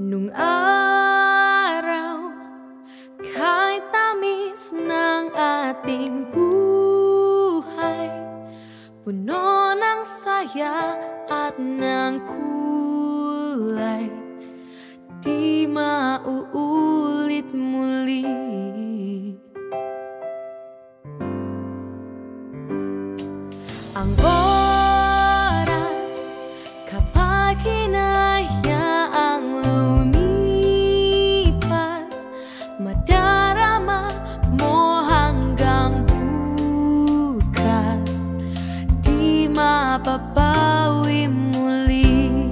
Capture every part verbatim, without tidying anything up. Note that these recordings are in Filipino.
Nung araw, kahit tamis ng ating buhay, puno ng saya at ng kulay, di mauulit muli. Ang oras kapag hinayaang lumipas, madarama mo hanggang bukas, di mapapawi muli.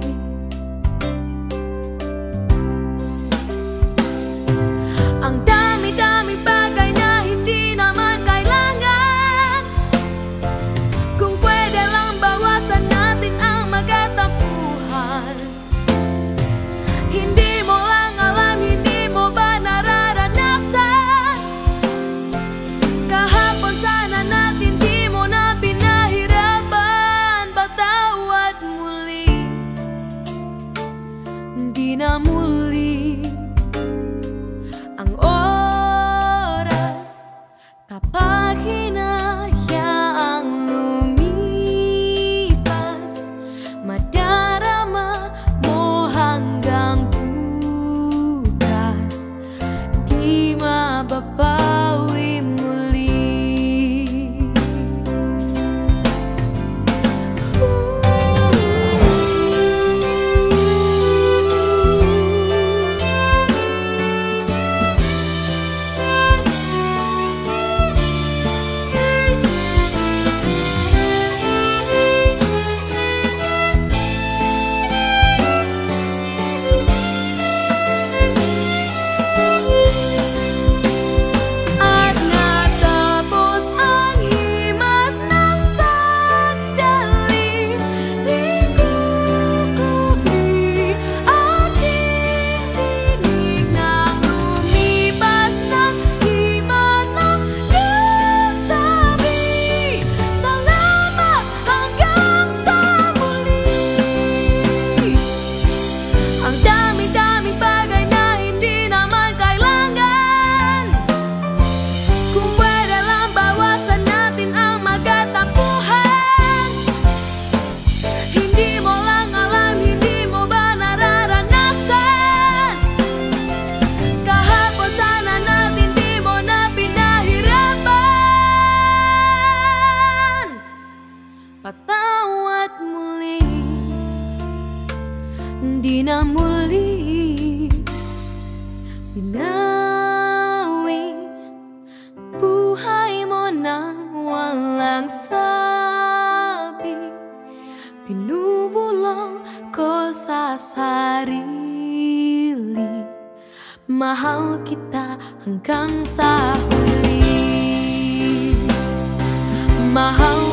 Ang dami-dami bagay na hindi naman kailangan, kung pwede lang bawasan natin ang magkatampuhan. Hindi mo lang alam, hindi mo ba nararanasan? Kahapon sana natin di mo na pinahirapan. Patawad muli, di na muli. Ang oras kapag hinayaang lumipas, madarama mo hanggang bukas, di mababawi muli. At natapos ang himas ng sandali, di kukubi aking tinig nang lumipas ng himanang nasabi. Salamat hanggang sa muli. Ang dami-daming bagay na hindi naman kailangan, kung pwede lang bawasan natin ang magkatampuhan. Hindi mo lang alam, hindi mo ba nararanasan? Kahapon sana natin di mo na pinahirapan. Patawad muli, di na muli. Binawi buhay mo nang walang sabi, pinubulong ko sa sarili. Mahal kita hanggang sa huli. Mahal